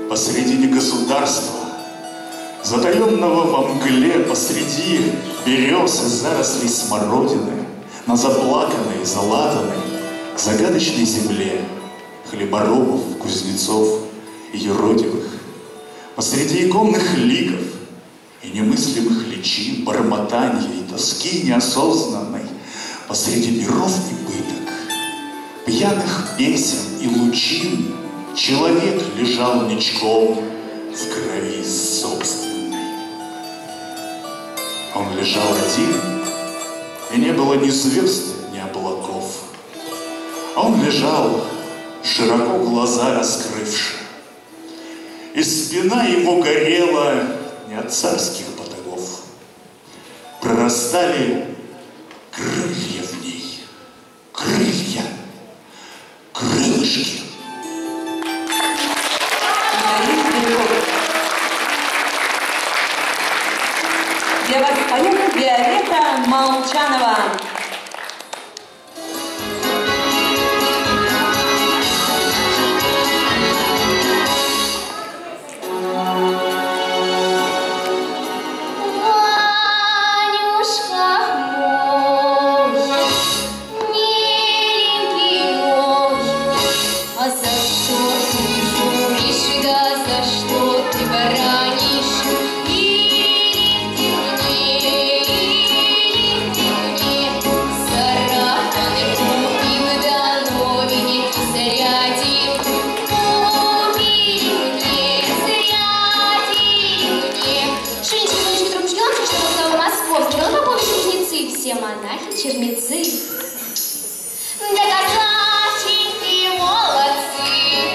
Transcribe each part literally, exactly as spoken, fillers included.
посредине государства, затаенного во мгле посреди берез и зарослей смородины, на заплаканной, залатанной, загадочной земле хлеборобов, кузнецов и юродивых, посреди иконных ликов и немыслимых личин, бормотанья и тоски неосознанной, посреди миров и пыток, пьяных песен и лучин, человек лежал ничком в крови собственной. Он лежал один, и не было ни звезд, ни облаков. Он лежал, широко глаза раскрывши, и спина его горела не от царских батагов. Прорастали крылья в ней, крылья, крылышки. Для вас поет Виолетта Молчанова. Черницы. Да красавчики, молодцы.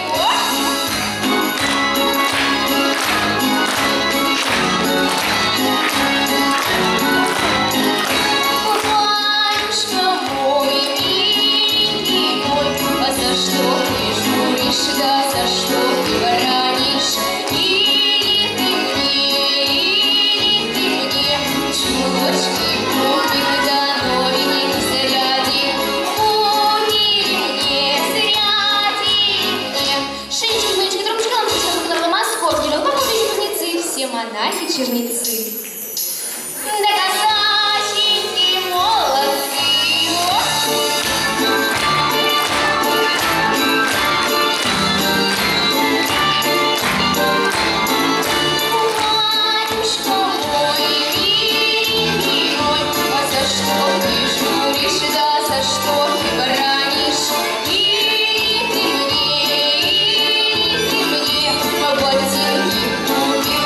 Батюшка мой, миленький мой, а за что ты журишь, да за что ты воронишь? Или ты мне, или ты мне чулочки купил, да монахи, черницы. Да красавчики, молодцы. Батюшка мой, миленький мой, а за что ты журишь, да за что ты воронишь? Или ты мне, или ты мне ботинки купил,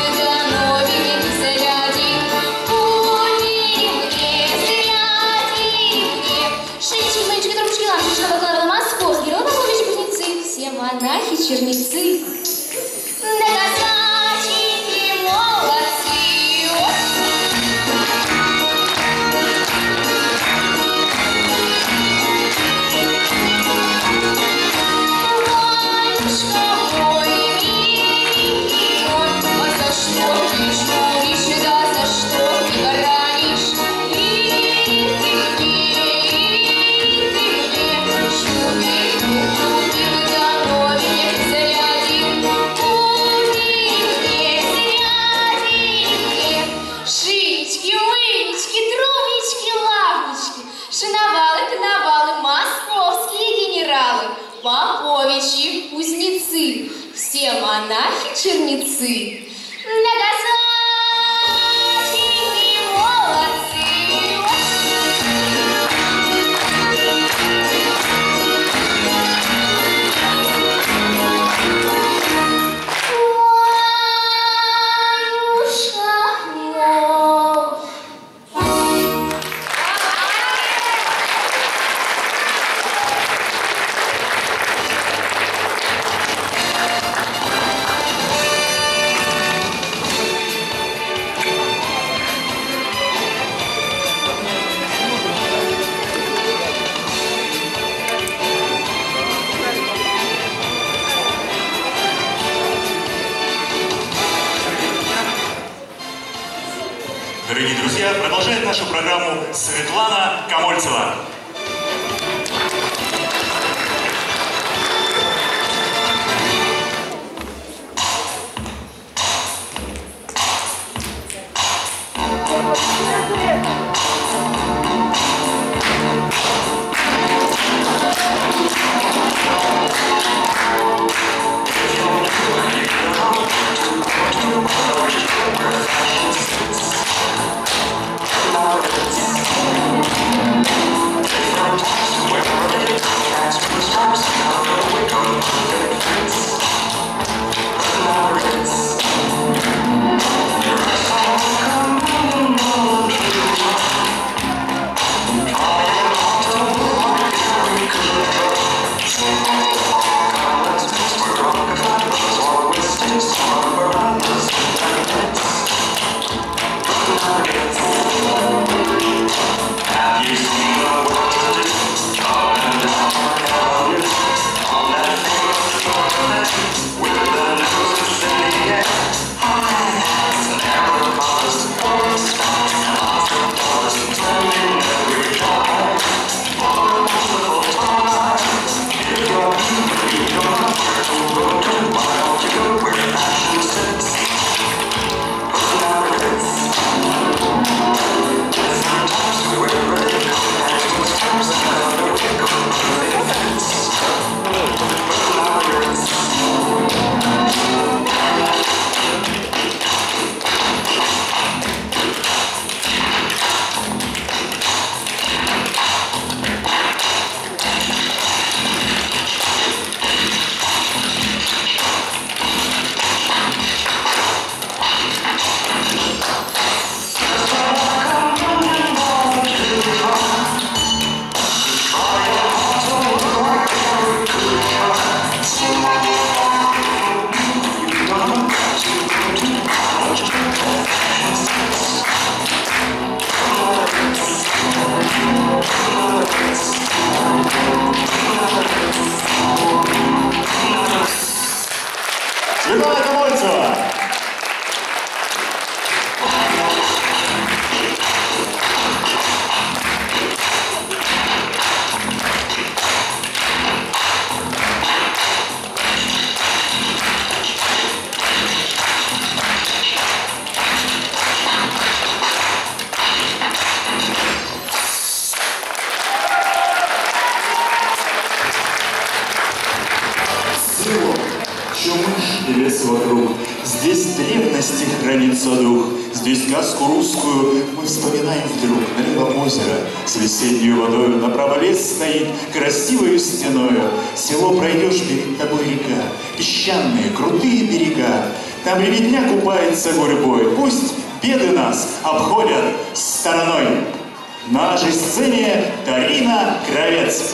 монахи, черницы. Да красавчики, молодцы. Батюшка мой, миленький мой, а за что ты журишь, да за что ты воронишь? Или ты мне, или ты мне шубейку купил, да поповичи, кузнецы, все монахи, черницы. Да красавчики, молодцы. Дорогие друзья, продолжает нашу программу Светлана Камольцева. Светлана Комольцева. Вокруг. Здесь древности хранится дух. Здесь сказку русскую мы вспоминаем вдруг. Налево озеро с весенней водою, направо лес стоит красивою стеною. Село пройдешь, перед тобой река, песчаные, крутые берега. Там ребятня купается гурьбой. Пусть беды нас обходят стороной. На нашей сцене Тарина Кравец.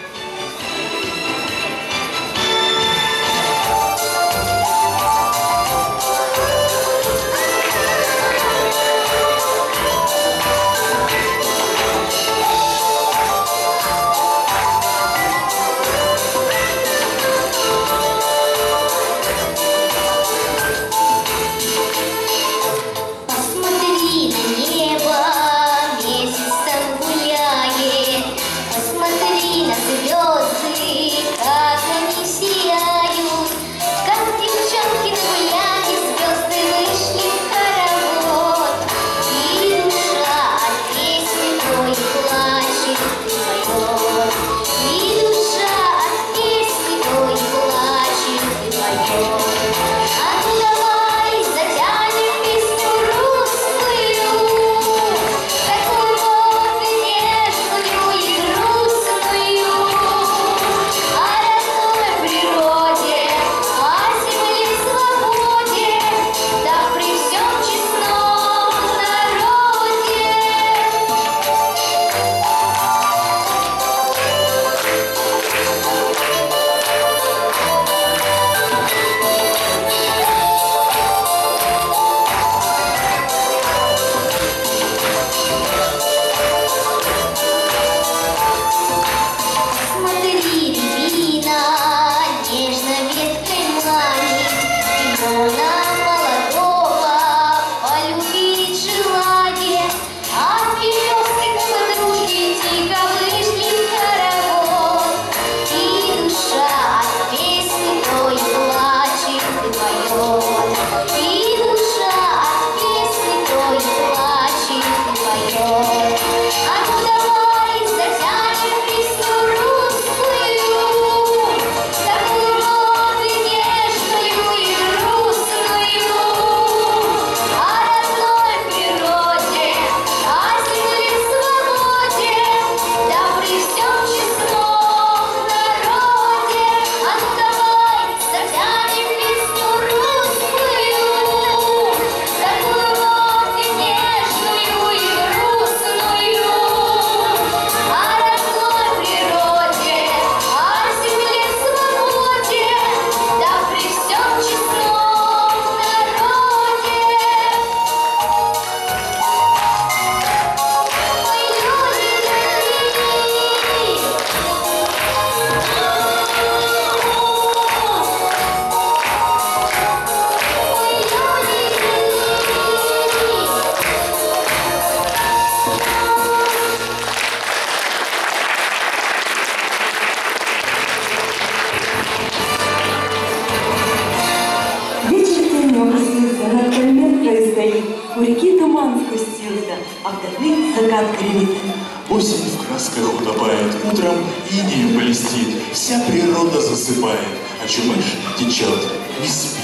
У реки туман спустился, а вдали закат гремит. Осень в красках утопает, утром инеем блестит, вся природа засыпает, а чумыш течет, не спит.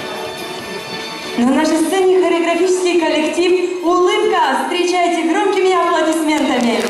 На нашей сцене хореографический коллектив «Улыбка». Встречайте громкими аплодисментами.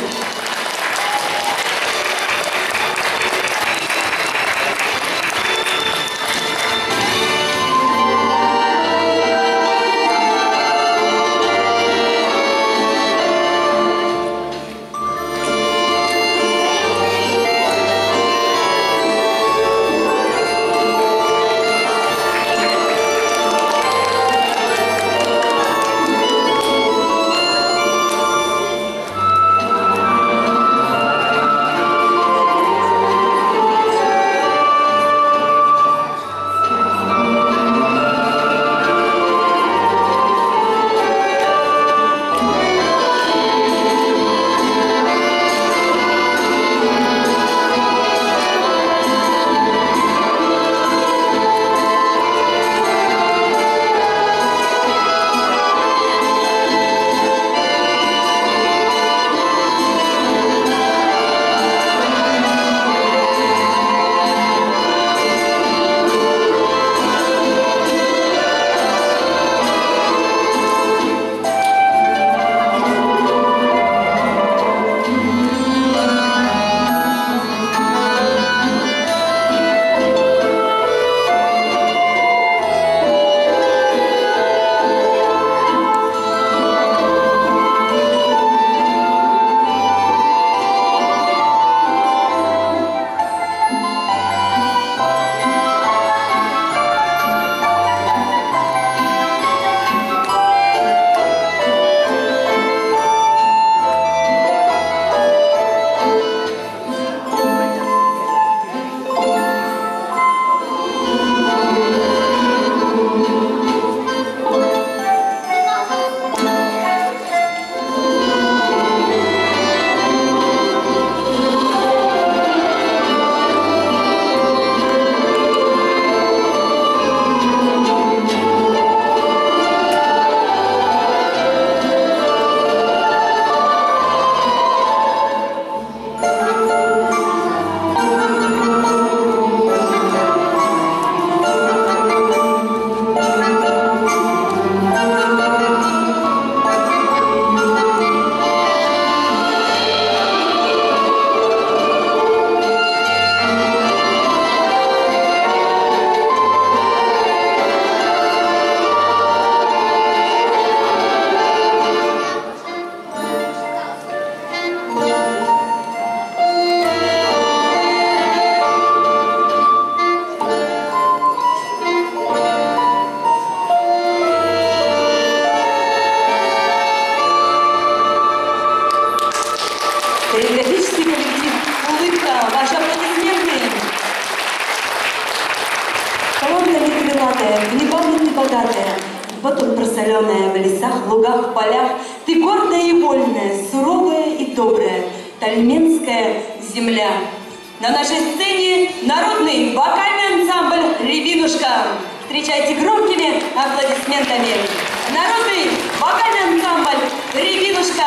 Вот он просоленная в лесах, лугах, в полях. Ты гордая и вольная, суровая и добрая, тальменская земля. На нашей сцене народный вокальный ансамбль «Рябинушка». Встречайте громкими аплодисментами. Народный вокальный ансамбль «Рябинушка».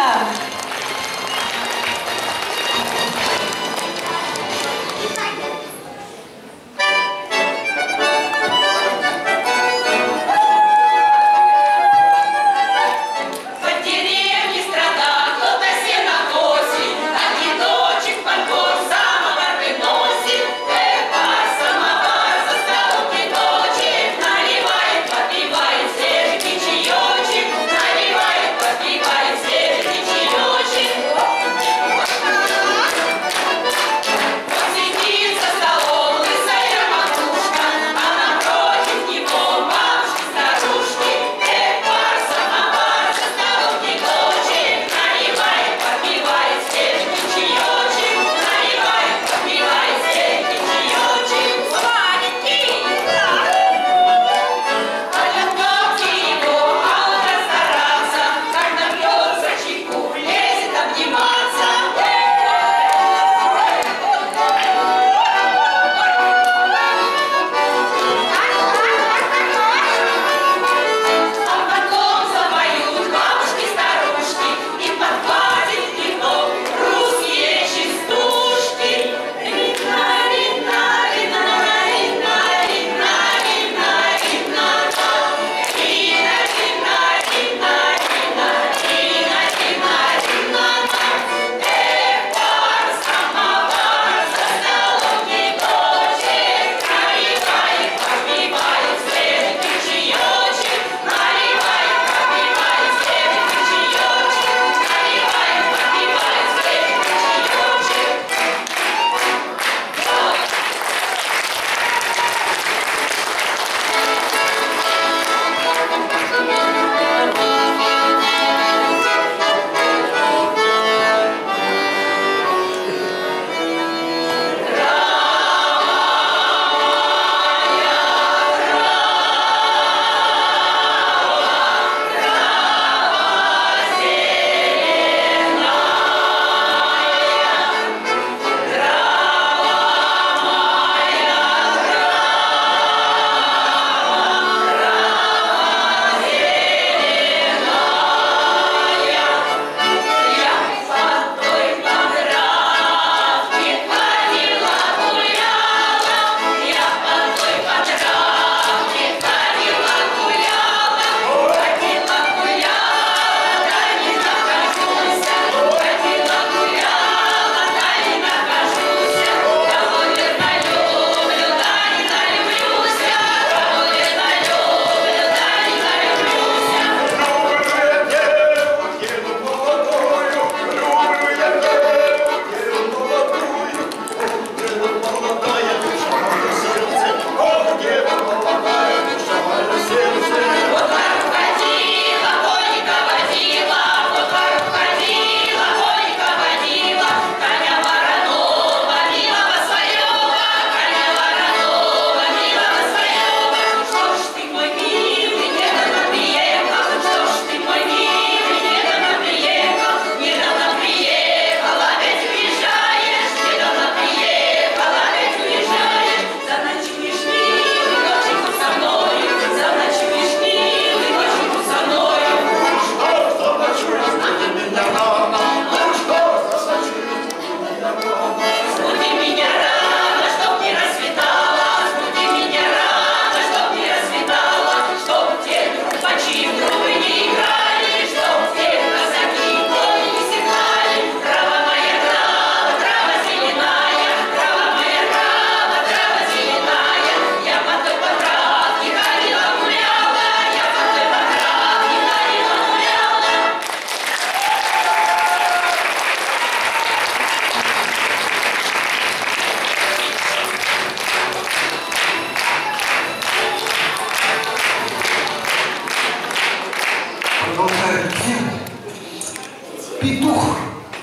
Петух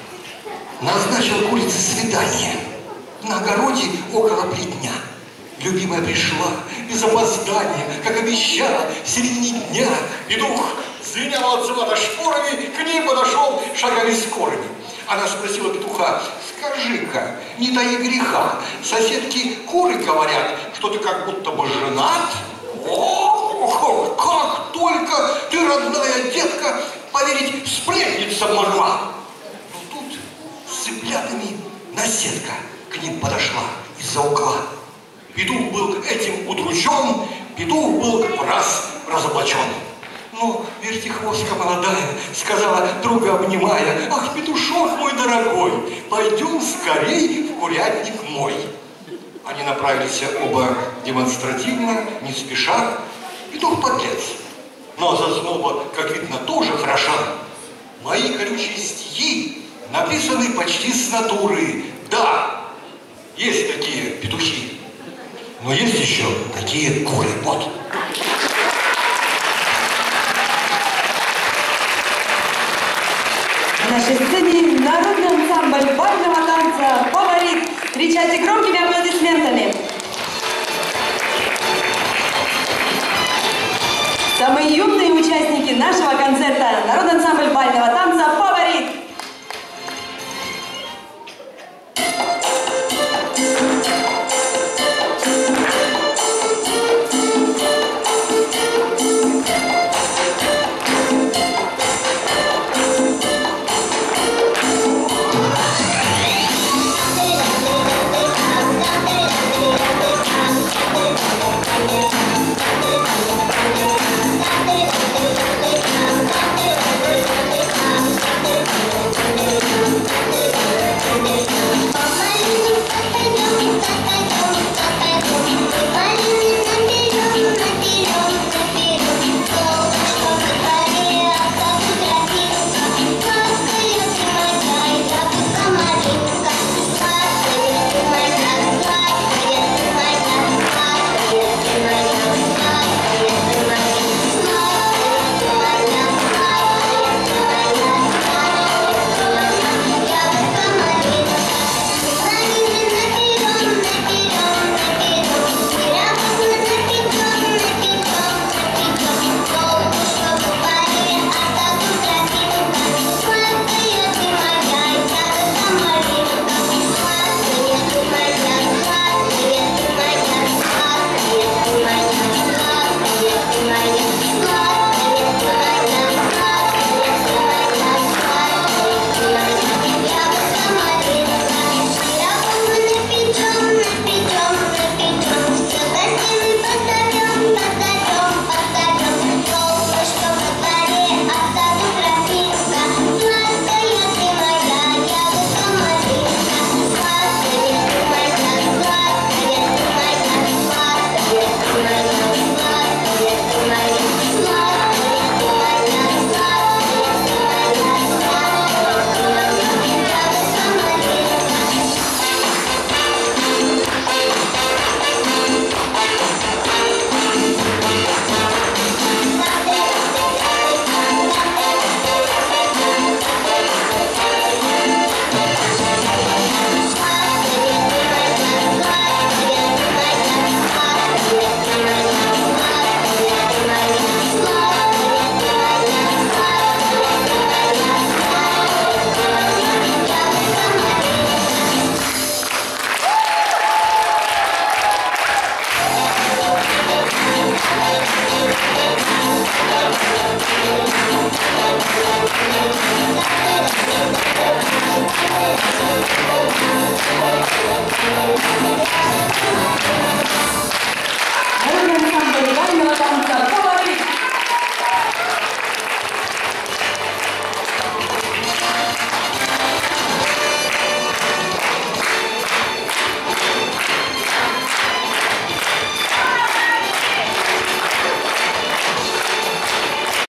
назначил курице свидание на огороде около плетня. Любимая пришла, без опоздания, как обещала, в середине дня петух, звеня молодцевато шпорами, к ней подошел шагами скорыми. Она спросила петуха: скажи-ка, не таи греха, соседки куры говорят, что ты как будто бы женат? О, как только ты, родная детка, поверить сплетницам могла. Но тут с цыплятами наседка к ним подошла из-за угла. Петух был этим удручен, петух был в раз разоблачен. Но вертихвостка молодая сказала, друга обнимая: ах, петушок мой дорогой, пойдем скорей в курятник мой. Они направились оба демонстративно, не спеша. Петух подлец, но зазноба, как видно, тоже хороша. Мои колючие стихи написаны почти с натуры. Да, есть такие петухи, но есть еще такие куры. Вот. На нашей сцене народный ансамбль бального танца «Фаворит». Встречайте громкими аплодисментами. Самые юные участники нашего концерта — народный ансамбль бального танца «Фаворит».